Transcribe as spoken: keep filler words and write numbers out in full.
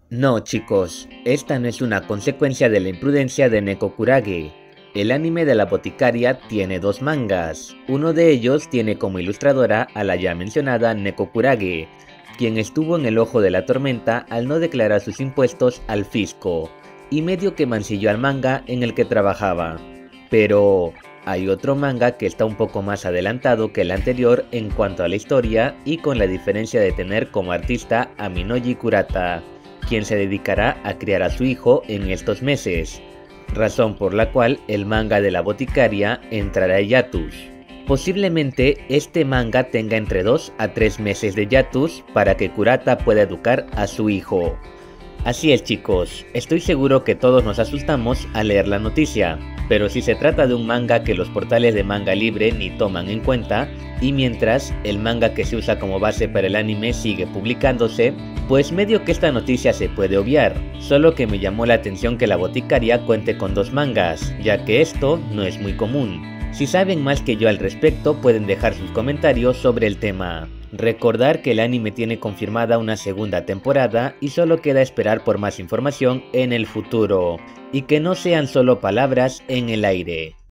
No, chicos, esta no es una consecuencia de la imprudencia de Neko Kurage. El anime de la boticaria tiene dos mangas. Uno de ellos tiene como ilustradora a la ya mencionada Neko Kurage, quien estuvo en el ojo de la tormenta al no declarar sus impuestos al fisco, y medio que mancilló al manga en el que trabajaba. Pero hay otro manga que está un poco más adelantado que el anterior en cuanto a la historia y con la diferencia de tener como artista a Minoji Kurata, quien se dedicará a criar a su hijo en estos meses, razón por la cual el manga de la boticaria entrará en hiatus. Posiblemente este manga tenga entre dos a tres meses de hiatus para que Kurata pueda educar a su hijo. Así es, chicos, estoy seguro que todos nos asustamos al leer la noticia, pero si se trata de un manga que los portales de manga libre ni toman en cuenta, y mientras el manga que se usa como base para el anime sigue publicándose, pues medio que esta noticia se puede obviar, solo que me llamó la atención que la boticaria cuente con dos mangas, ya que esto no es muy común. Si saben más que yo al respecto, pueden dejar sus comentarios sobre el tema. Recordar que el anime tiene confirmada una segunda temporada y solo queda esperar por más información en el futuro, y que no sean solo palabras en el aire.